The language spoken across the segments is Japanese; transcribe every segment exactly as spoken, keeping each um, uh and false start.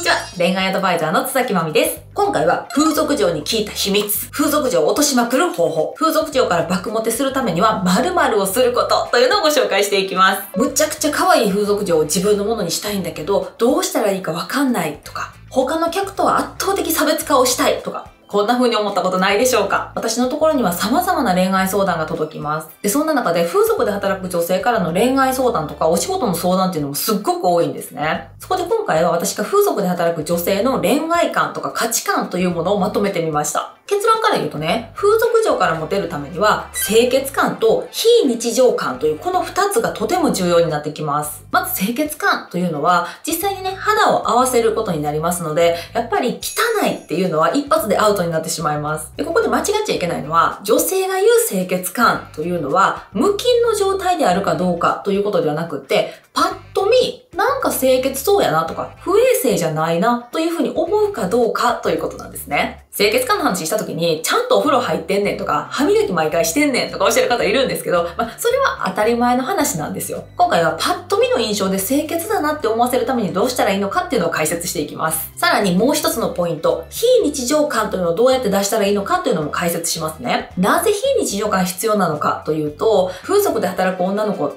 にちは。恋愛アドバイザーの津崎まみです。今回は風俗嬢に聞いた秘密、風俗嬢を落としまくる方法、風俗嬢から爆モテするためには〇〇をすることというのをご紹介していきます。むちゃくちゃ可愛い風俗嬢を自分のものにしたいんだけど、どうしたらいいかわかんないとか、他の客とは圧倒的差別化をしたいとか、こんな風に思ったことないでしょうか？私のところには様々な恋愛相談が届きます。で、そんな中で風俗で働く女性からの恋愛相談とかお仕事の相談っていうのもすっごく多いんですね。そこで今回は私が風俗で働く女性の恋愛観とか価値観というものをまとめてみました。結論から言うとね、風俗嬢からモテるためには清潔感と非日常感というこの二つがとても重要になってきます。まず清潔感というのは実際にね、肌を合わせることになりますので、やっぱり汚いっていうのは一発でアウトになってしまいます。で、ここで間違っちゃいけないのは、女性が言う清潔感というのは無菌の状態であるかどうかということではなくって、パッと見、なんか清潔そうやなとか、不衛生じゃないなというふうに思うかどうかということなんですね。清潔感の話した時に、ちゃんとお風呂入ってんねんとか、歯磨き毎回してんねんとかおっしゃる方いるんですけど、まあ、それは当たり前の話なんですよ。今回はパッと見の印象で清潔だなって思わせるためにどうしたらいいのかっていうのを解説していきます。さらにもう一つのポイント、非日常感というのをどうやって出したらいいのかというのも解説しますね。なぜ非日常感必要なのかというと、風俗で働く女の子って、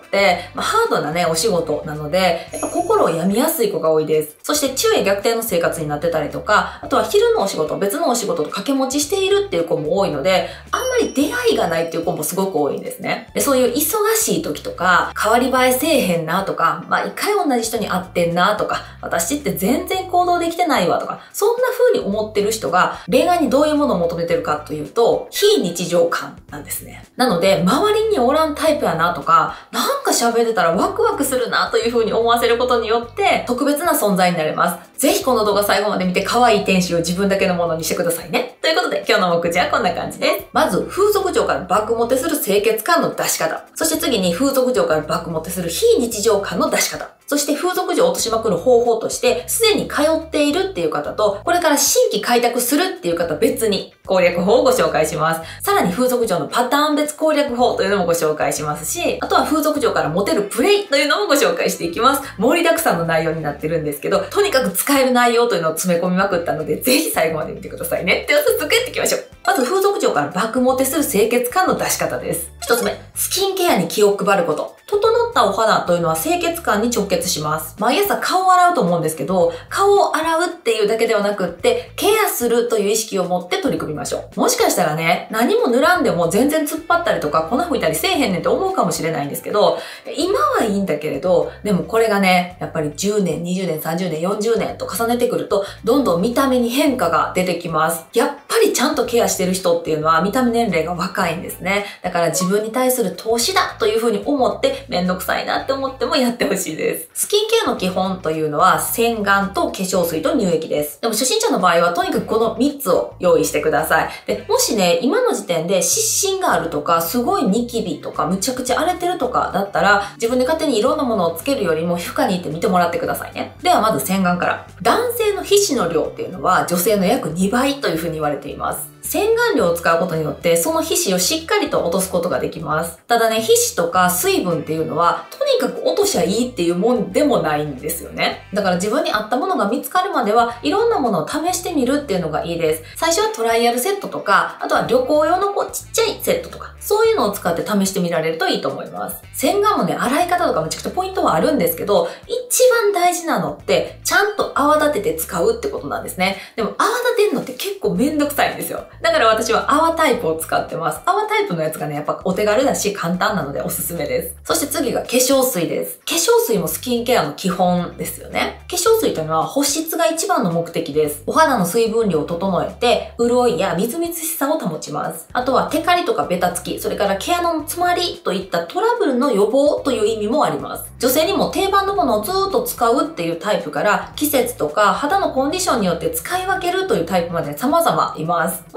まあ、ハードなね、お仕事なので、やっぱ心を病みやすい子が多いです。そして昼夜逆転の生活になってたりとか、あとは昼のお仕事、別のお仕事と掛け持ちしているっていう子も多いので、あんまり出会いがないっていう子もすごく多いんですね。で、そういう忙しい時とか、変わり映えせえへんなとか、まあ、一回同じ人に会ってんなとか、私って全然行動できてないわとか、そんな風に思ってる人が恋愛にどういうものを求めてるかというと、非日常感なんですね。なので、周りにおらんタイプやなとか、なんか喋ってたらワクワクするなという風に思わせることによって、特別な存在になれます。ぜひこの動画最後まで見て可愛い天使を自分だけのものにしてくださいね。ということで今日の目次はこんな感じです。まず風俗嬢から爆モテする清潔感の出し方。そして次に風俗嬢から爆モテする非日常感の出し方。そして風俗嬢を落としまくる方法として、すでに通っているっていう方と、これから新規開拓するっていう方別に攻略法をご紹介します。さらに風俗嬢のパターン別攻略法というのもご紹介しますし、あとは風俗嬢からモテるプレイというのもご紹介していきます。盛りだくさんの内容になってるんですけど、とにかく使える内容というのを詰め込みまくったので、ぜひ最後まで見てくださいね。では早速やっていきましょう。まず風俗嬢から爆モテする清潔感の出し方です。一つ目、スキンケアに気を配ること。整ったお肌というのは清潔感に直結します。毎朝顔を洗うと思うんですけど、顔を洗うっていうだけではなくって、ケアするという意識を持って取り組みましょう。もしかしたらね、何も塗らんでも全然突っ張ったりとか粉吹いたりせえへんねんって思うかもしれないんですけど、今はいいんだけれど、でもこれがね、やっぱりじゅうねん、にじゅうねん、さんじゅうねん、よんじゅうねんと重ねてくると、どんどん見た目に変化が出てきます。やっぱりちゃんとケアしてる人っていうのは見た目年齢が若いんですね。だから自分に対する投資だというふうに思ってめんどくさいなって思ってもやってほしいです。スキンケアの基本というのは洗顔と化粧水と乳液です。でも初心者の場合はとにかくこのみっつを用意してください。で、もしね、今の時点で湿疹があるとか、すごいニキビとか、むちゃくちゃ荒れてるとかだったら、自分で勝手にいろんなものをつけるよりも皮膚科に行って見てもらってくださいね。ではまず洗顔から。男性の皮脂の量っていうのは女性の約にばいというふうに言われています。洗顔料を使うことによってその皮脂をしっかりと落とすことができます。ただね、皮脂とか水分っていうのはとにかく落としゃいいっていうもんでもないんですよね。だから自分に合ったものが見つかるまではいろんなものを試してみるっていうのがいいです。最初はトライアルセットとか、あとは旅行用のこうちっちゃいセットとか、そういうのを使って試してみられるといいと思います。洗顔もね、洗い方とかめちゃくちゃポイントはあるんですけど、一番大事なのってちゃんと泡立てて使うってことなんですね。でも泡立てるのって結構めんどくさいんですよ。だから私は泡タイプを使ってます。泡タイプのやつがね、やっぱお手軽だし簡単なのでおすすめです。そして次が化粧水です。化粧水もスキンケアの基本ですよね。化粧水というのは保湿が一番の目的です。お肌の水分量を整えて、潤いやみずみずしさを保ちます。あとはテカリとかベタつき、それから毛穴の詰まりといったトラブルの予防という意味もあります。女性にも定番のものをずーっと使うっていうタイプから、季節とか肌のコンディションによって使い分けるというタイプまで様々います。もし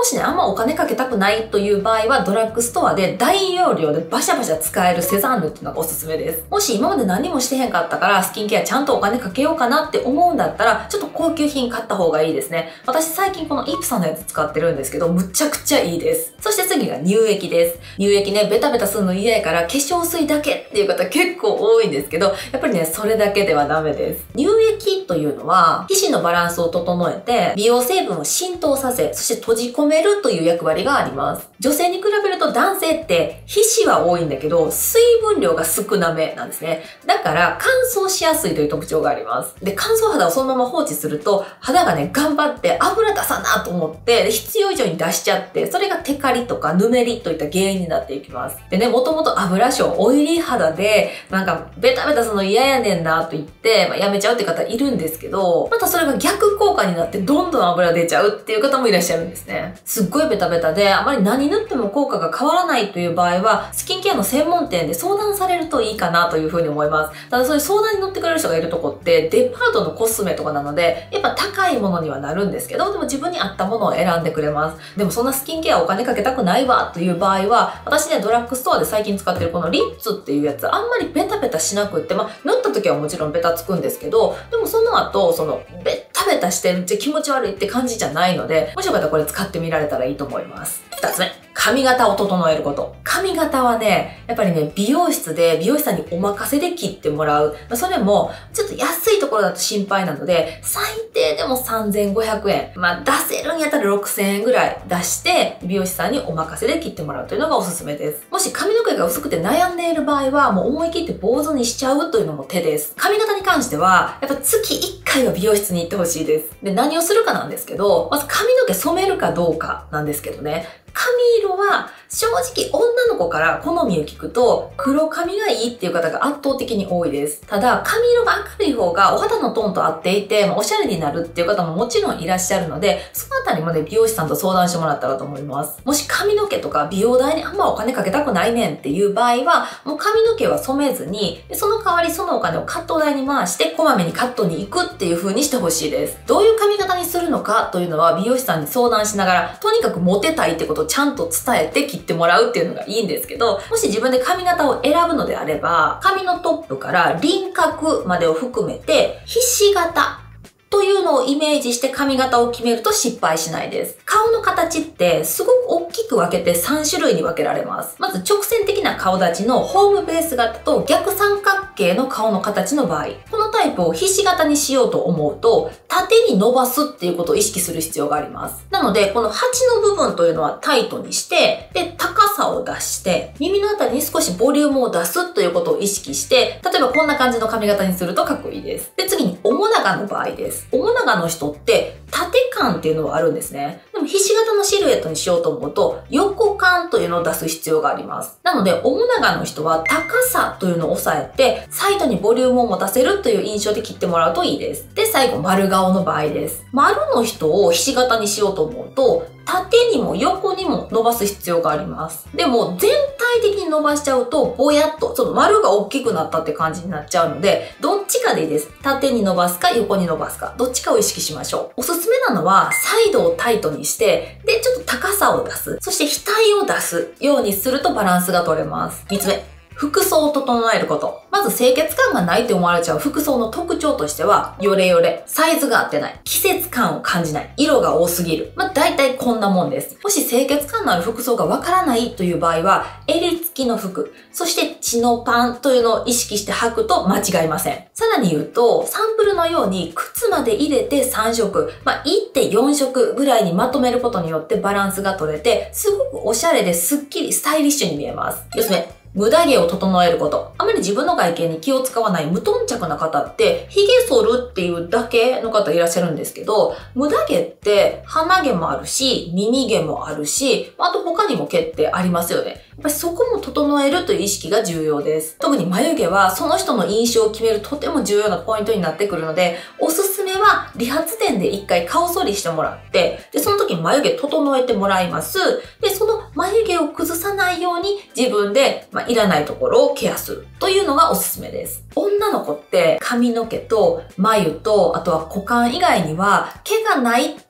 しね、あんまお金かけたくないという場合は、ドラッグストアで大容量でバシャバシャ使えるセザンヌっていうのがおすすめです。もし今まで何もしてへんかったからスキンケアちゃんとお金かけようかなって思うんだったら、ちょっと高級品買った方がいいですね。私最近このイプサのやつ使ってるんですけど、むちゃくちゃいいです。そして次が乳液です。乳液ね、ベタベタするの嫌やから化粧水だけっていう方結構多いんですけど、やっぱりね、それだけではダメです。乳液というのは、皮脂のバランスを整えて、美容成分を浸透させ、そして閉じ込めるという役割があります。女性に比べると男性って皮脂は多いんだけど、水分量が少なめなんですね。だから乾燥しやすいという特徴があります。で、乾燥肌をそのまま放置すると、肌がね、頑張って油出さなと思って、必要以上に出しちゃって、それがテカリとかぬめりといった原因になっていきます。でね、もともと油性、オイリー肌で、なんかベタベタするの嫌やねんなと言って、まあ、やめちゃうって方いるんですけど、またそれが逆効果になってどんどん油出ちゃうっていう方もいらっしゃるんですね。すっごいベタベタで、あまり何塗っても効果が変わらないという場合は、スキンケアの専門店で相談されるといいかなというふうに思います。ただそういう相談に乗ってくれる人がいるとこって、デパートのコスメとかなので、やっぱ高いものにはなるんですけど、でも自分に合ったものを選んでくれます。でもそんなスキンケアお金かけたくないわという場合は、私ね、ドラッグストアで最近使ってるこのリッツっていうやつ、あんまりベタベタしなくって、まあ、塗った時はもちろんベタつくんですけど、でもその後、その、ベタベタしてめっちゃ気持ち悪いって感じじゃないので、もしよかったらこれ使ってみられたらいいと思います。二つ目。髪型を整えること。髪型はね、やっぱりね、美容室で美容師さんにお任せで切ってもらう。まあ、それも、ちょっと安いところだと心配なので、最低でもさんぜんごひゃくえん。まあ、出せるんやったらろくせんえんぐらい出して、美容師さんにお任せで切ってもらうというのがおすすめです。もし髪の毛が薄くて悩んでいる場合は、もう思い切って坊主にしちゃうというのも手です。髪型に関しては、やっぱ月いっかいは美容室に行ってほしいです。で、何をするかなんですけど、まず髪の毛染めるかどうかなんですけどね。髪色は正直女の子から好みを聞くと黒髪がいいっていう方が圧倒的に多いです。ただ髪色が明るい方がお肌のトーンと合っていておしゃれになるっていう方ももちろんいらっしゃるので、そのあたりまで美容師さんと相談してもらったらと思います。もし髪の毛とか美容代にあんまお金かけたくないねんっていう場合は、もう髪の毛は染めずに、その代わりそのお金をカット代に回してこまめにカットに行くっていう風にしてほしいです。どういう髪型にするのかというのは美容師さんに相談しながら、とにかくモテたいってことをちゃんと伝えて切ってもらうっていうのがいいんですけど、もし自分で髪型を選ぶのであれば、髪のトップから輪郭までを含めて、ひし形というのをイメージして髪型を決めると失敗しないです。顔の形ってすごく大きく分けてさん種類に分けられます。まず直線的な顔立ちのホームベース型と逆三角形の顔の形の場合、このタイプをひし形にしようと思うと、縦に伸ばすっていうことを意識する必要があります。なので、この鉢の部分というのはタイトにして、で、高さを出して、耳のあたりに少しボリュームを出すということを意識して、例えばこんな感じの髪型にするとかっこいいです。で、次に、おもながの場合です。おもながの人って縦感っていうのがあるんですね。でもひし形のシルエットにしようと思うと横感というのを出す必要があります。なので、おもながの人は高さというのを抑えてサイドにボリュームを持たせるという印象で切ってもらうといいです。で、最後、丸顔の場合です。丸の人をひし形にしようと思うと縦にも横にも伸ばす必要があります。でも全体的に伸ばしちゃうとぼやっとその丸が大きくなったって感じになっちゃうので、どっちかでいいです。縦に伸ばすか横に伸ばすか、どっちかを意識しましょう。おすすめなのはサイドをタイトにして、でちょっと高さを出す、そして額を出すようにするとバランスが取れます。みっつめ、服装を整えること。まず清潔感がないって思われちゃう服装の特徴としては、ヨレヨレ、サイズが合ってない、季節感を感じない、色が多すぎる。まあ大体こんなもんです。もし清潔感のある服装がわからないという場合は、襟付きの服、そしてチノパンというのを意識して履くと間違いません。さらに言うと、サンプルのように靴まで入れてさん色、まあ いってんよん色ぐらいにまとめることによってバランスが取れて、すごくおしゃれでスッキリスタイリッシュに見えます。よっつめ。無駄毛を整えること。あまり自分の外見に気を使わない無頓着な方って、髭剃るっていうだけの方いらっしゃるんですけど、無駄毛って鼻毛もあるし、耳毛もあるし、あと他にも毛ってありますよね。やっぱりそこも整えるという意識が重要です。特に眉毛はその人の印象を決めるとても重要なポイントになってくるので、おすすめは理髪店で一回顔剃りしてもらって、で、その時に眉毛整えてもらいます。で、その眉毛を崩さないように自分で、まあ、いらないところをケアするというのがおすすめです。女の子って髪の毛と眉と、あとは股間以外には毛がないっ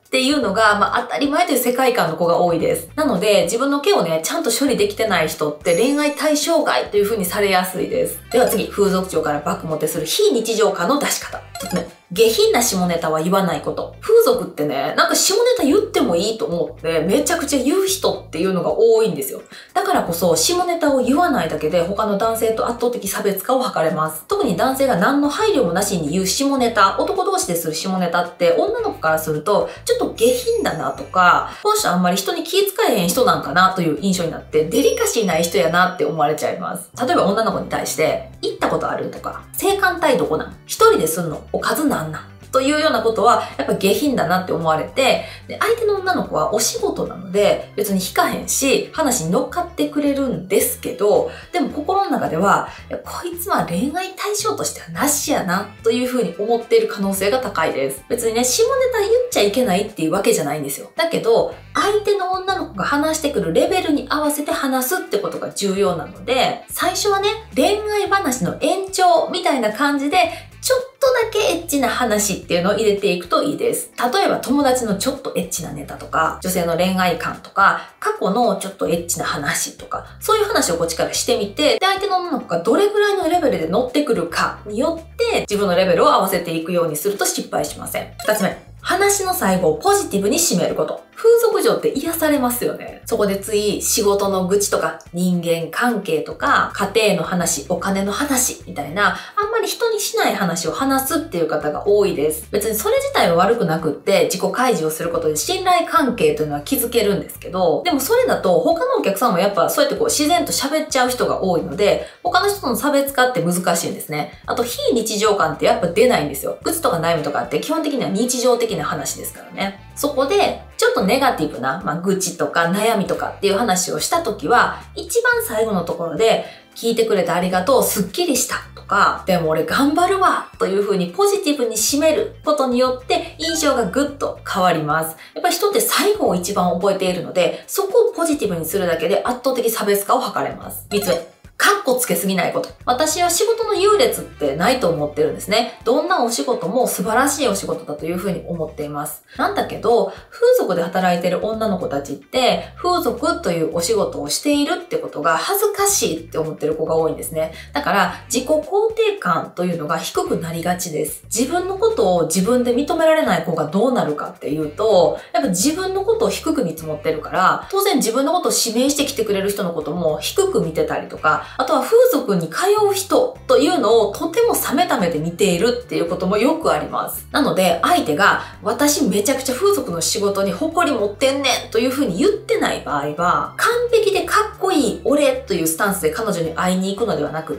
っていうのが、まあ、当たり前という世界観の子が多いです。なので、自分の毛をね、ちゃんと処理できてない人って恋愛対象外という風にされやすいです。では次、風俗嬢からバクモテする非日常感の出し方。ひとつめ、下品な下ネタは言わないこと。風俗ってね、なんか下ネタ言ってもいいと思って、めちゃくちゃ言う人っていうのが多いんですよ。だからこそ、下ネタを言わないだけで他の男性と圧倒的差別化を図れます。特に男性が何の配慮もなしに言う下ネタ、男同士でする下ネタって女の子からすると、ちょっと下品だなとか、この人あんまり人に気遣えへん人なんかなという印象になって、デリカシーない人やなって思われちゃいます。例えば女の子に対して、行ったことあるとか、性感帯どこなん？一人ですんの？おかずなんなん？というようなことは、やっぱ下品だなって思われて、で、相手の女の子はお仕事なので、別に引かへんし、話に乗っかってくれるんですけど、でも心の中では、いやこいつは恋愛対象としてはなしやな、というふうに思っている可能性が高いです。別にね、下ネタ言っちゃいけないっていうわけじゃないんですよ。だけど、相手の女の子が話してくるレベルに合わせて話すってことが重要なので、最初はね、恋愛話の延長みたいな感じで、ちょっとだけエッチな話っていうのを入れていくといいです。例えば友達のちょっとエッチなネタとか、女性の恋愛観とか、過去のちょっとエッチな話とか、そういう話をこっちからしてみて、で、相手の女の子がどれぐらいのレベルで乗ってくるかによって、自分のレベルを合わせていくようにすると失敗しません。二つ目。話の最後をポジティブに締めること。風俗嬢って癒されますよね。そこでつい仕事の愚痴とか人間関係とか家庭の話、お金の話みたいなあんまり人にしない話を話すっていう方が多いです。別にそれ自体は悪くなくって自己開示をすることで信頼関係というのは築けるんですけど、でもそれだと他のお客さんもやっぱそうやってこう自然と喋っちゃう人が多いので、他の人との差別化って難しいんですね。あと非日常感ってやっぱ出ないんですよ。愚痴とか悩みとかって基本的には日常的な話ですからね。そこで、ちょっとネガティブな、まあ、愚痴とか悩みとかっていう話をしたときは、一番最後のところで、聞いてくれてありがとう、すっきりしたとか、でも俺頑張るわという風にポジティブに締めることによって印象がぐっと変わります。やっぱり人って最後を一番覚えているので、そこをポジティブにするだけで圧倒的差別化を図れます。みっつめ。カッコつけすぎないこと。私は仕事の優劣ってないと思ってるんですね。どんなお仕事も素晴らしいお仕事だというふうに思っています。なんだけど、風俗で働いている女の子たちって、風俗というお仕事をしているってことが恥ずかしいって思ってる子が多いんですね。だから、自己肯定感というのが低くなりがちです。自分のことを自分で認められない子がどうなるかっていうと、やっぱ自分のことを低く見積もってるから、当然自分のことを指名してきてくれる人のことも低く見てたりとか、あとは風俗に通う人というのをとても冷めた目で見ているっていうこともよくあります。なので相手が私めちゃくちゃ風俗の仕事に誇り持ってんねんというふうに言ってない場合は、完璧でかっこいい俺というスタンスで彼女に会いに行くのではなくって、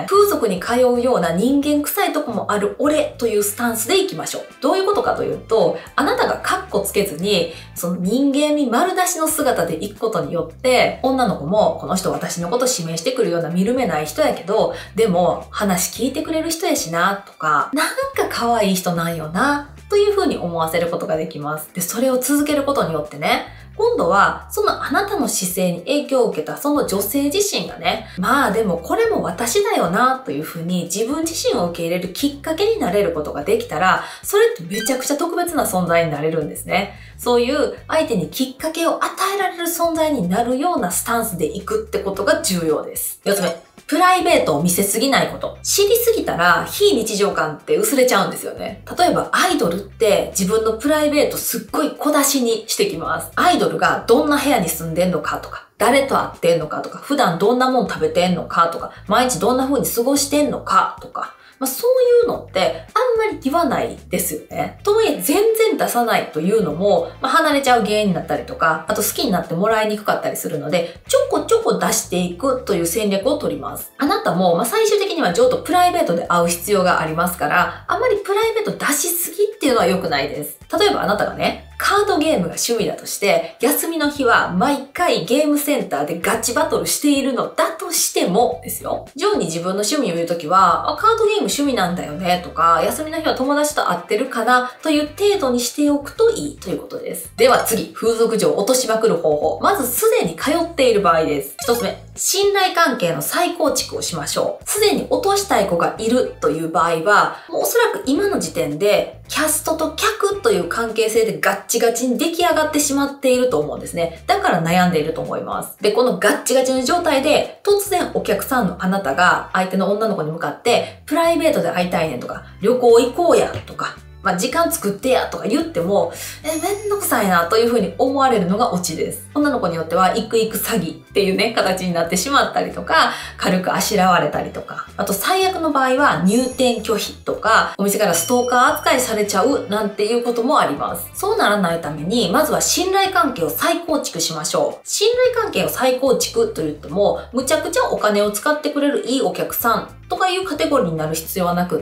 風俗に通うような人間臭いとこもある俺というスタンスで行きましょう。どういうことかというと、あなたがカッコつけずにその人間味丸出しの姿で行くことによって、女の子もこの人私のこと指名してくるような見る目ない人やけど、でも話聞いてくれる人やしなとか、なんか可愛い人なんよなという風に思わせることができます。で、それを続けることによってね、今度はそのあなたの姿勢に影響を受けたその女性自身がね、まあでもこれも私だよなという風に自分自身を受け入れるきっかけになれることができたら、それってめちゃくちゃ特別な存在になれるんですね。そういう相手にきっかけを与えられる存在になるようなスタンスでいくってことが重要です。よっつめ。プライベートを見せすぎないこと。知りすぎたら非日常感って薄れちゃうんですよね。例えばアイドルって自分のプライベートすっごい小出しにしてきます。アイドルがどんな部屋に住んでんのかとか、誰と会ってんのかとか、普段どんなもん食べてんのかとか、毎日どんな風に過ごしてんのかとか、まあ、そういうのってあんまり言わないですよね。とはいえ全然出さないというのも、まあ、離れちゃう原因になったりとか、あと好きになってもらいにくかったりするので、ちょこちょこ出していくという戦略を取ります。あなたも、まあ、最終的にはちょっとプライベートで会う必要がありますから、あんまりプライベート出しすぎっていうのは良くないです。例えばあなたがね、カードゲームが趣味だとして、休みの日は毎回ゲームセンターでガチバトルしているのだとしてもですよ。ジョーに自分の趣味を言うときは、あ、カードゲーム趣味なんだよねとか、休みの日は友達と会ってるかなという程度にしておくといいということです。では次、風俗嬢を落としまくる方法。まずすでに通っている場合です。一つ目、信頼関係の再構築をしましょう。すでに落としたい子がいるという場合は、もうおそらく今の時点でキャストと客という関係性でガッチガチに出来上がってしまっていると思うんですね。だから悩んでいると思います。で、このガッチガチの状態で突然お客さんのあなたが相手の女の子に向かってプライベートで会いたいねんとか旅行行こうやとかまあ、時間作ってやとか言っても、え、めんどくさいなというふうに思われるのがオチです。女の子によっては、行く行く詐欺っていうね、形になってしまったりとか、軽くあしらわれたりとか、あと最悪の場合は入店拒否とか、お店からストーカー扱いされちゃうなんていうこともあります。そうならないために、まずは信頼関係を再構築しましょう。信頼関係を再構築と言っても、むちゃくちゃお金を使ってくれるいいお客さんとかいうカテゴリーになる必要はなくって、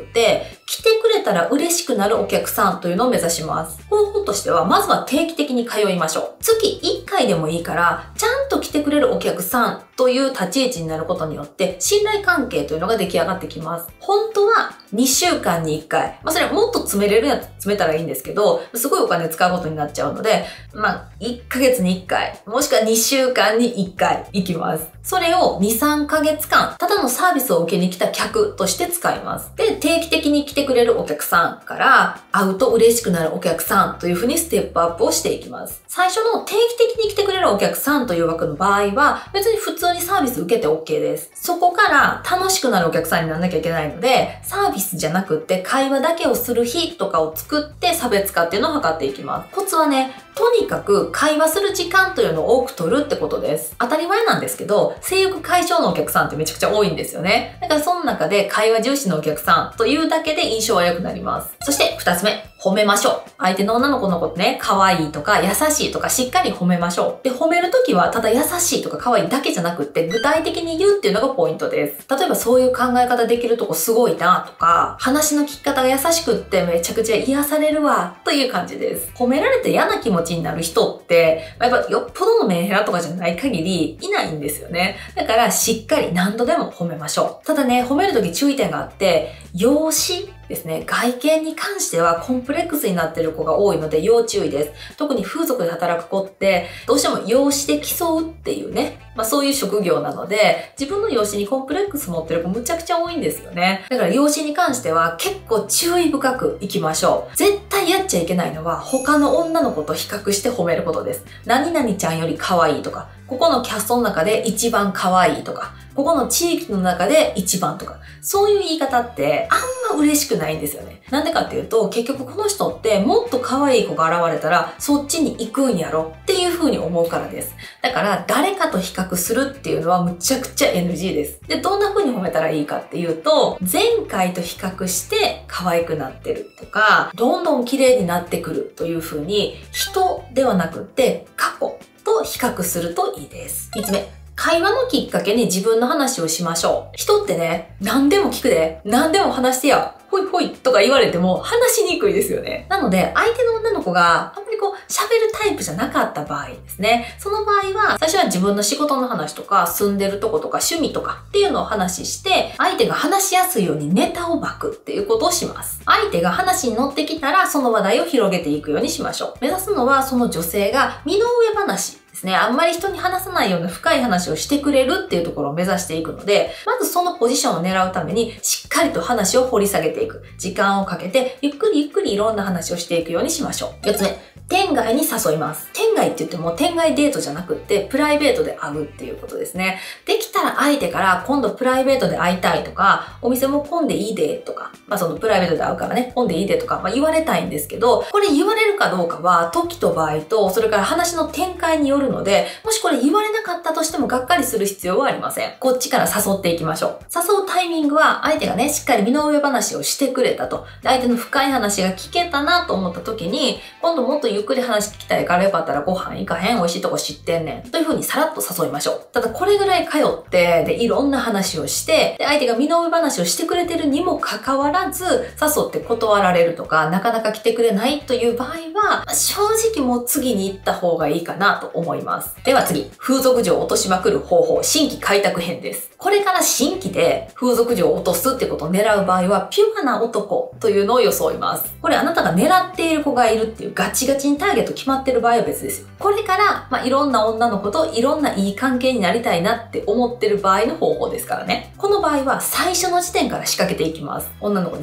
来てくれたら嬉しくなるお客さんというのを目指します。方法としては、まずは定期的に通いましょう。月いっかいでもいいから、ちゃんと来てくれるお客さんという立ち位置になることによって、信頼関係というのが出来上がってきます。本当はにしゅうかんにいっかい。まあそれはもっと詰めれるやつ詰めたらいいんですけど、すごいお金使うことになっちゃうので、まあいっかげつにいっかい、もしくはにしゅうかんにいっかい行きます。それをに、さんかげつかん、ただのサービスを受けに来た客として使います。で、定期的に来てくれるお客さんから、会うと嬉しくなるお客さんというふうにステップアップをしていきます。最初の定期的に来てくれるお客さんという枠の場合は、別に普通にサービス受けて OK です。そこから楽しくなるお客さんにならなきゃいけないので、サービスじゃなくって会話だけをする日とかを作って差別化っていうのを図っていきます。コツはね、とにかく会話する時間というのを多く取るってことです。当たり前なんですけど、性欲解消のお客さんってめちゃくちゃ多いんですよね。だからその中で会話重視のお客さんというだけで印象は良くなります。そして二つ目、褒めましょう。相手の女の子のことね、可愛いとか優しいとかしっかり褒めましょう。で、褒めるときはただ優しいとか可愛いだけじゃなくって具体的に言うっていうのがポイントです。例えばそういう考え方できるとこすごいなとか、話の聞き方が優しくってめちゃくちゃ癒されるわという感じです。褒められて嫌な気持ちになる人って、やっぱよっぽどのメンヘラとかじゃない限りいないんですよね。だからしっかり何度でも褒めましょう。ただね、褒めるとき注意点があって、容姿ですね。外見に関してはコンプレックスになっている子が多いので要注意です。特に風俗で働く子ってどうしても容姿で競うっていうね、まあそういう職業なので自分の容姿にコンプレックス持ってる子むちゃくちゃ多いんですよね。だから容姿に関しては結構注意深くいきましょう。絶対やっちゃいけないのは他の女の子と比較して褒めることです。何々ちゃんより可愛いとか、ここのキャストの中で一番可愛いとか、ここの地域の中で一番とか、そういう言い方ってあんま嬉しくないんですよね。なんでかっていうと、結局この人ってもっと可愛い子が現れたらそっちに行くんやろっていう風に思うからです。だから誰かと比較するっていうのはむちゃくちゃ エヌジー です。で、どんな風に褒めたらいいかっていうと、前回と比較して可愛くなってるとか、どんどん綺麗になってくるという風に、人ではなくって過去と比較するといいです。みっつめ。会話のきっかけに自分の話をしましょう。人ってね、何でも聞くで、何でも話してや、ほいほいとか言われても話しにくいですよね。なので、相手の女の子があんまりこう喋るタイプじゃなかった場合ですね。その場合は、最初は自分の仕事の話とか、住んでるとことか趣味とかっていうのを話して、相手が話しやすいようにネタを巻くっていうことをします。相手が話に乗ってきたら、その話題を広げていくようにしましょう。目指すのは、その女性が身の上話。ですね。あんまり人に話さないような深い話をしてくれるっていうところを目指していくので、まずそのポジションを狙うためにしっかりと話を掘り下げていく。時間をかけてゆっくりゆっくりいろんな話をしていくようにしましょう。よっつめ。店外に誘います。店外って言っても店外デートじゃなくってプライベートで会うっていうことですね。できたら相手から今度プライベートで会いたいとか、お店も混んでいいでとか、まあそのプライベートで会うからね、混んでいいでとか、まあ言われたいんですけど、これ言われるかどうかは時と場合と、それから話の展開によるので、もしこれ言われなかったとしてもがっかりする必要はありません。こっちから誘っていきましょう。誘うタイミングは相手がね、しっかり身の上話をしてくれたと。で相手の深い話が聞けたなと思った時に、今度もっとゆっくり話聞きたいからよかったらご飯行かへん、美味しいとこ知ってんねん。という風にさらっと誘いましょう。ただこれぐらい通って、で、いろんな話をして、で、相手が身の上話をしてくれてるにもかかわらず、誘って断られるとか、なかなか来てくれないという場合は、正直もう次に行った方がいいかなと思います。では次、風俗嬢を落としまくる方法、新規開拓編です。これから新規で風俗嬢を落とすってことを狙う場合は、ピュアな男というのを装います。これあなたが狙っている子がいるっていうガチガチにターゲット決まってる場合は別ですよ。これから、まあ、いろんな女の子といろんないい関係になりたいなって思ってる場合の方法ですからね。この場合は最初の時点から仕掛けていきます。女の子にね、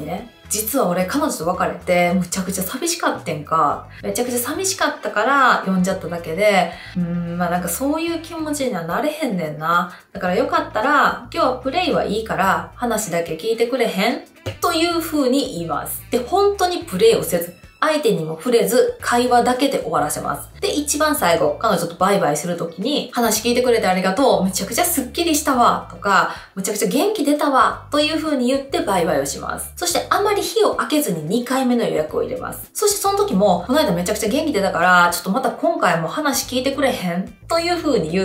実は俺彼女と別れてむちゃくちゃ寂しかってんか。めちゃくちゃ寂しかったから読んじゃっただけで、うーん、まあなんかそういう気持ちにはなれへんねんな。だからよかったら今日はプレイはいいから話だけ聞いてくれへんという風に言います。で、本当にプレイをせず、相手にも触れず、会話だけで終わらせます。で、一番最後、彼女とバイバイするときに、話聞いてくれてありがとう、めちゃくちゃスッキリしたわ、とか、めちゃくちゃ元気出たわ、という風に言ってバイバイをします。そして、あまり火を開けずににかいめの予約を入れます。そして、その時も、この間めちゃくちゃ元気出たから、ちょっとまた今回も話聞いてくれへんという風に言って、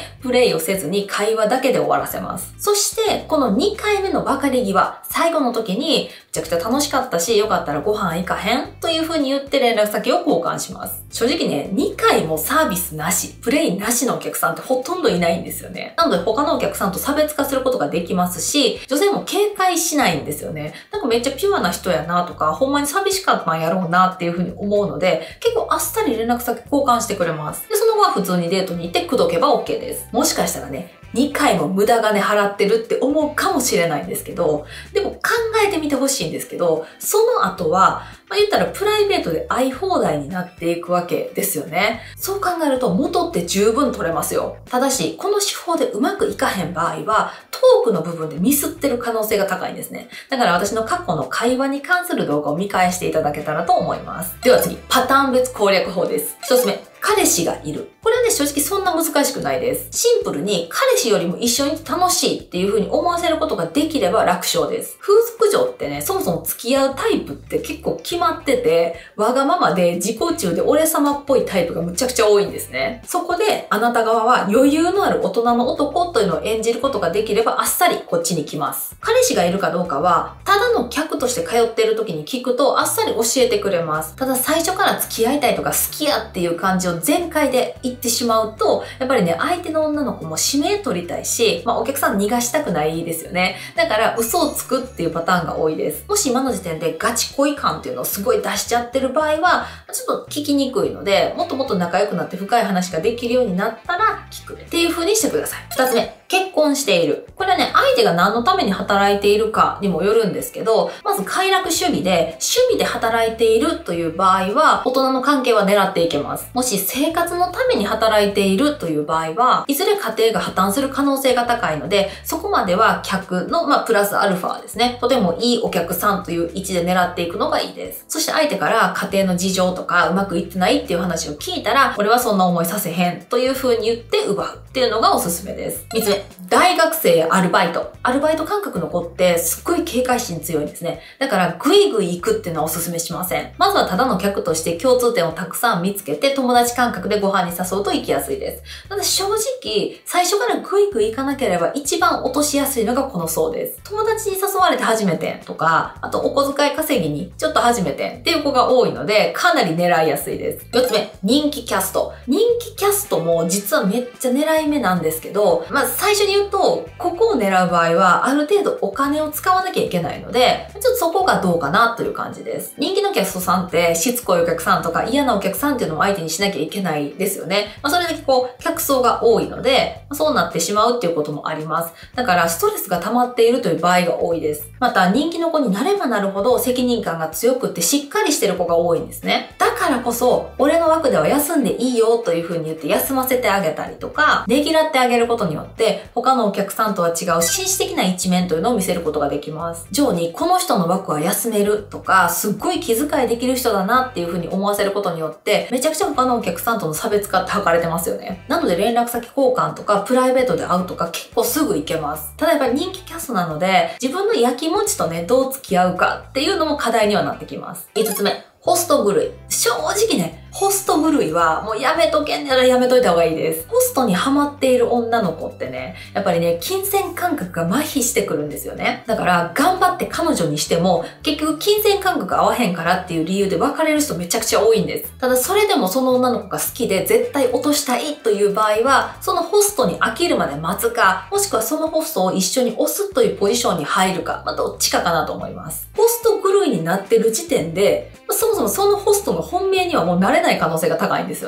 プレイをせずに会話だけで終わらせます。そして、このにかいめの別れ際、最後の時に、めちゃくちゃ楽しかったし、よかったらご飯行かへんという風に言って連絡先を交換します。正直ね、にかいもサービスなし、プレイなしのお客さんってほとんどいないんですよね。なので他のお客さんと差別化することができますし、女性も警戒しないんですよね。なんかめっちゃピュアな人やなとか、ほんまに寂しかったんやろうなっていう風に思うので、結構あっさり連絡先交換してくれます。で、その後は普通にデートに行って口説けば OK です。もしかしたらね、にかいも無駄金払ってるって思うかもしれないんですけど、でも考えてみてほしいんですけど、その後は、まあ、言ったらプライベートで会い放題になっていくわけですよね。そう考えると元って十分取れますよ。ただし、この手法でうまくいかへん場合は、トークの部分でミスってる可能性が高いんですね。だから私の過去の会話に関する動画を見返していただけたらと思います。では次、パターン別攻略法です。一つ目。彼氏がいる。これはね、正直そんな難しくないです。シンプルに彼氏よりも一緒に楽しいっていう風に思わせることができれば楽勝です。風俗嬢ってね、そもそも付き合うタイプって結構決まってて、わがままで自己中で俺様っぽいタイプがむちゃくちゃ多いんですね。そこであなた側は余裕のある大人の男というのを演じることができればあっさりこっちに来ます。彼氏がいるかどうかは、ただの客として通っている時に聞くとあっさり教えてくれます。ただ最初から付き合いたいとか好きやっていう感じを全開で言ってしまうと、やっぱりね、相手の女の子も指名取りたいし、まあお客さん逃がしたくないですよね。だから嘘をつくっていうパターンが多いです。もし今の時点でガチ恋感っていうのをすごい出しちゃってる場合は、ちょっと聞きにくいので、もっともっと仲良くなって深い話ができるようになったら聞くっていう風にしてください。二つ目、結婚している。これはね、相手が何のために働いているかにもよるんですけど、まず快楽主義で趣味で働いているという場合は、大人の関係は狙っていけます。もし生活のために働いているという場合は、いずれ家庭が破綻する可能性が高いので、そこまでは客の、まあ、プラスアルファですね。とてもいいお客さんという位置で狙っていくのがいいです。そして相手から家庭の事情とかうまくいってないっていう話を聞いたら、俺はそんな思いさせへんという風に言って奪うっていうのがおすすめです。三つ目、大学生やアルバイト。アルバイト感覚の子ってすっごい警戒心強いんですね。だからグイグイ行くっていうのはおすすめしません。まずはただの客として共通点をたくさん見つけて友達感覚でご飯に誘うと行きやすいです。ただ正直、最初からグイグイ行かなければ一番落としやすいのがこの層です。友達に誘われて初めてとか、あとお小遣い稼ぎにちょっと初めてっていう子が多いので、かなり狙いやすいです。四つ目、人気キャスト。人気キャストも実はめっちゃ狙い目なんですけど、まあ最初に言うと、ここを狙う場合はある程度お金を使わなきゃいけないので、ちょっとそこがどうかなという感じです。人気のキャストさんってしつこいお客さんとか嫌なお客さんっていうのを相手にしなきゃいけないですよね。まあそれだけこう、客層が多いので、そうなってしまうっていうこともあります。だからストレスが溜まっているという場合が多いです。また人気の子になればなるほど責任感が強くってしっかりしてる子が多いんですね。だからこそ、俺の枠では休んでいいよという風に言って休ませてあげたりとか、ねぎらってあげることによって他のお客さんとは違う紳士的な一面というのを見せることができます。上にこの人の枠は休めるとか、すっごい気遣いできる人だなっていう風に思わせることによって、めちゃくちゃ他のお客さんとの差別化って図れてますよね。なので連絡先交換とかプライベートで会うとか結構すぐ行けます。ただやっぱり人気キャストなので、自分の焼きもちとね、どう付き合うかっていうのも課題にはなってきます。五つ目、ホスト狂い。正直ね、ホスト狂いはもうやめとけんならやめといた方がいいです。ホストにハマっている女の子ってね、やっぱりね、金銭感覚が麻痺してくるんですよね。だから頑張って彼女にしても、結局金銭感覚合わへんからっていう理由で別れる人めちゃくちゃ多いんです。ただそれでもその女の子が好きで絶対落としたいという場合は、そのホストに飽きるまで待つか、もしくはそのホストを一緒に押すというポジションに入るか、まあ、どっちかかなと思います。ホスト狂いになってる時点で、そもそもそのホストの本命にはもうなれない可能性が高いんですよね。だ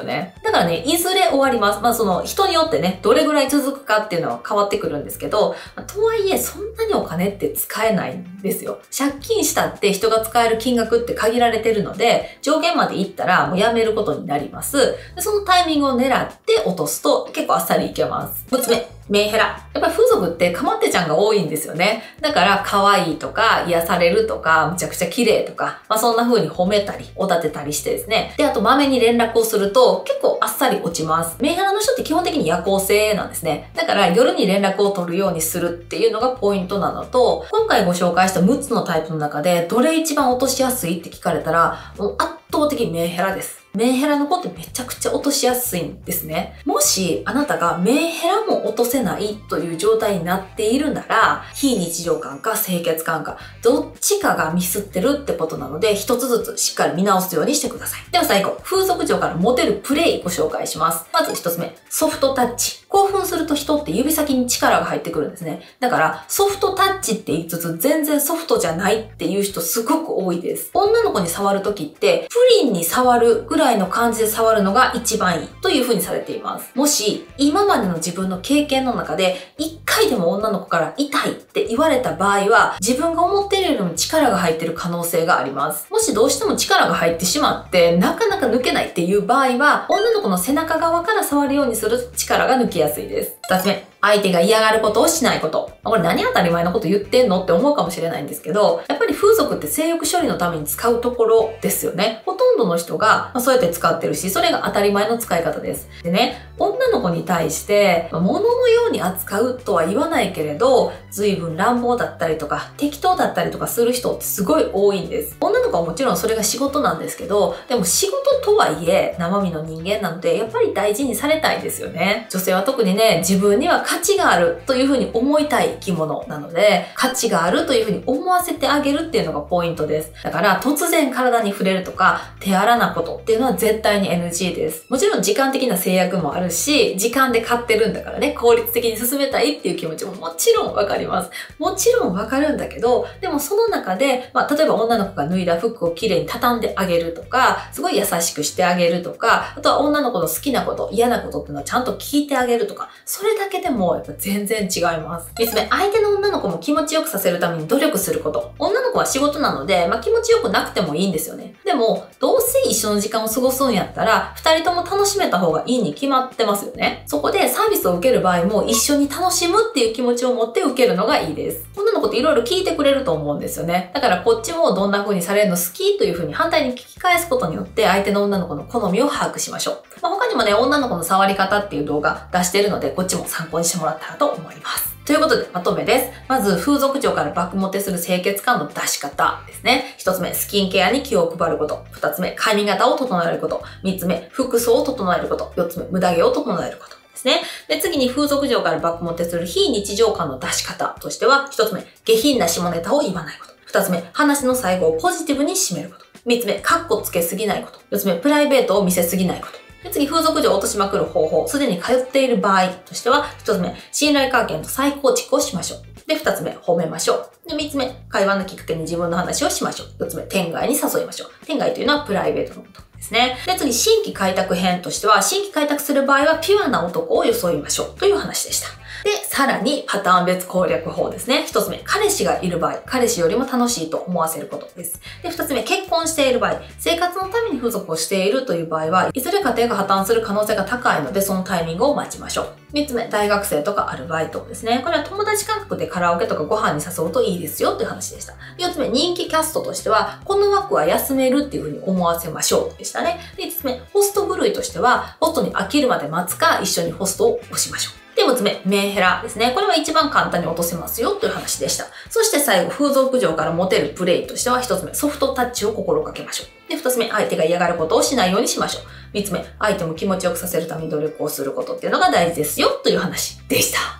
だからね、いずれ終わります。まあその人によってね、どれぐらい続くかっていうのは変わってくるんですけど、まあ、とはいえそんなにお金って使えないんですよ。借金したって人が使える金額って限られてるので、上限までいったらもうやめることになります。でそのタイミングを狙って落とすと結構あっさりいけます。むつめ。メンヘラ。やっぱり風俗ってかまってちゃんが多いんですよね。だから可愛いとか癒されるとかむちゃくちゃ綺麗とか、まあそんな風に褒めたりおだてたりしてですね。で、あとまめに連絡をすると結構あっさり落ちます。メンヘラの人って基本的に夜行性なんですね。だから夜に連絡を取るようにするっていうのがポイントなのと、今回ご紹介したむっつのタイプの中でどれ一番落としやすいって聞かれたら、もう圧倒的にメンヘラです。メンヘラの子ってめちゃくちゃ落としやすいんですね。もしあなたがメンヘラも落とせないという状態になっているなら、非日常感か清潔感か、どっちかがミスってるってことなので、一つずつしっかり見直すようにしてください。では最後、風俗嬢からモテるプレイご紹介します。まず一つ目、ソフトタッチ。興奮すると人って指先に力が入ってくるんですね。だからソフトタッチって言いつつ全然ソフトじゃないっていう人すごく多いです。女の子に触るときってプリンに触るぐらいの感じで触るのが一番いいという風にされています。もし今までの自分の経験の中で一回でも女の子から痛いって言われた場合は自分が思っているよりも力が入っている可能性があります。もしどうしても力が入ってしまってなかなか抜けないっていう場合は女の子の背中側から触るようにする力が抜きやすいです。二つ目、相手が嫌がることをしないこと。これ何当たり前のこと言ってんのって思うかもしれないんですけど、やっぱり風俗って性欲処理のために使うところですよね。ほとんどの人がそうやって使ってるし、それが当たり前の使い方です。でね、女の子に対して物のように扱うとは言わないけれど、随分乱暴だったりとか適当だったりとかする人ってすごい多いんです。女の子はもちろんそれが仕事なんですけど、でも仕事とはいえ生身の人間なのでやっぱり大事にされたいですよね。女性は特にね、自分には価値があるというふうに思いたい生き物なので、価値があるというふうに思わせてあげるっていうのがポイントです。だから突然体に触れるとか手荒なことっていうのは絶対に エヌジー です。もちろん時間的な制約もあるし、時間で買ってるんだからね、効率的に進めたいっていう気持ちももちろんわかります。もちろんわかるんだけど、でもその中で、まあ、例えば女の子が脱いだ服をきれいに畳んであげるとか、すごい優しくしてあげるとか、あとは女の子の好きなこと、嫌なことっていうのはちゃんと聞いてあげるとか、それだけでもやっぱ全然違います。みっつめ、相手の女の子も気持ちよくさせるために努力すること。女の子は仕事なので、まあ、気持ちよくなくてもいいんですよね。でも、どうせ一緒の時間を過ごすんやったら、二人とも楽しめた方がいいに決まってますよね。そこでサービスを受ける場合も一緒に楽しむっていう気持ちを持って受けるのがいいです。女の子っていろいろ聞いてくれると思うんですよね。だからこっちもどんな風にされるの好きという風に反対に聞き返すことによって相手の女の子の好みを把握しましょう。まあ、他にもね、女の子の触り方っていう動画出してるので、こっちも参考にしてもらったらと思います。ということで、まとめです。まず、風俗嬢から爆モテする清潔感の出し方ですね。一つ目、スキンケアに気を配ること。二つ目、髪型を整えること。三つ目、服装を整えること。四つ目、無駄毛を整えること。ですね。で、次に風俗嬢から爆モテする非日常感の出し方としては、一つ目、下品な下ネタを言わないこと。二つ目、話の最後をポジティブに締めること。三つ目、カッコつけすぎないこと。四つ目、プライベートを見せすぎないこと。で次、風俗嬢を落としまくる方法。すでに通っている場合としては、一つ目、信頼関係の再構築をしましょう。で、二つ目、褒めましょう。で、三つ目、会話のきっかけに自分の話をしましょう。四つ目、天外に誘いましょう。天外というのはプライベートのことですね。で、次、新規開拓編としては、新規開拓する場合はピュアな男を装いましょうという話でした。で、さらにパターン別攻略法ですね。一つ目、彼氏がいる場合、彼氏よりも楽しいと思わせることです。で、二つ目、結婚している場合、生活のために風俗をしているという場合は、いずれ家庭が破綻する可能性が高いので、そのタイミングを待ちましょう。三つ目、大学生とかアルバイトですね。これは友達感覚でカラオケとかご飯に誘うといいですよという話でした。四つ目、人気キャストとしては、この枠は休めるっていうふうに思わせましょうでしたね。で、五つ目、ホスト狂いとしては、ホストに飽きるまで待つか、一緒にホストを押しましょう。で、むつめ、メンヘラですね。これは一番簡単に落とせますよという話でした。そして最後、風俗嬢からモテるプレイとしては、一つ目、ソフトタッチを心がけましょう。で、二つ目、相手が嫌がることをしないようにしましょう。三つ目、相手も気持ちよくさせるために努力をすることっていうのが大事ですよという話でした。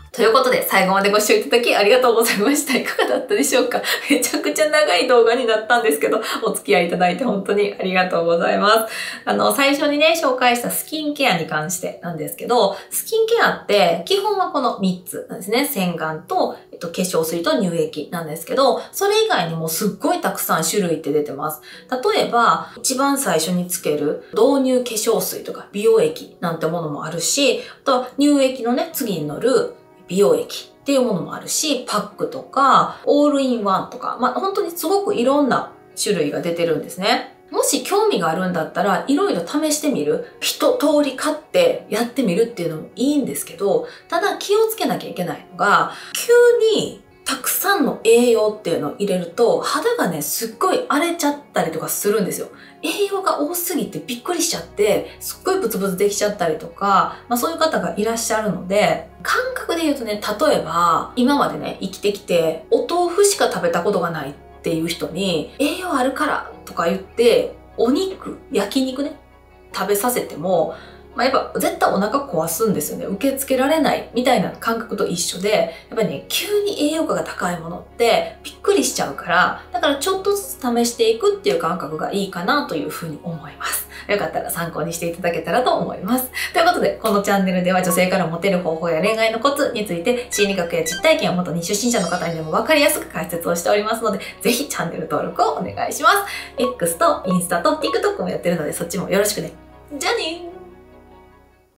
ということで、最後までご視聴いただきありがとうございました。いかがだったでしょうか？めちゃくちゃ長い動画になったんですけど、お付き合いいただいて本当にありがとうございます。あの、最初にね、紹介したスキンケアに関してなんですけど、スキンケアって基本はこのみっつなんですね。洗顔と、えっと、化粧水と乳液なんですけど、それ以外にもすっごいたくさん種類って出てます。例えば、一番最初につける導入化粧水とか美容液なんてものもあるし、あとは乳液のね、次に乗る美容液っていうものもあるし、パックとか、オールインワンとか、まあ本当にすごくいろんな種類が出てるんですね。もし興味があるんだったら、いろいろ試してみる。一通り買ってやってみるっていうのもいいんですけど、ただ気をつけなきゃいけないのが、急にたくさんの栄養っていうのを入れると、肌がね、すっごい荒れちゃったりとかするんですよ。栄養が多すぎてびっくりしちゃって、すっごいブツブツできちゃったりとか、まあそういう方がいらっしゃるので、感覚で言うとね、例えば、今までね、生きてきて、お豆腐しか食べたことがないっていう人に、栄養あるからとか言って、お肉、焼肉ね、食べさせても、まあ、やっぱ絶対お腹壊すんですよね。受け付けられないみたいな感覚と一緒で、やっぱりね、急に栄養価が高いものってびっくりしちゃうから、だからちょっとずつ試していくっていう感覚がいいかなというふうに思います。よかったら参考にしていただけたらと思います。ということで、このチャンネルでは女性からモテる方法や恋愛のコツについて心理学や実体験をもとに初心者の方にでも分かりやすく解説をしておりますので、ぜひチャンネル登録をお願いします。X とインスタと TikTok もやってるのでそっちもよろしくね。じゃあねー。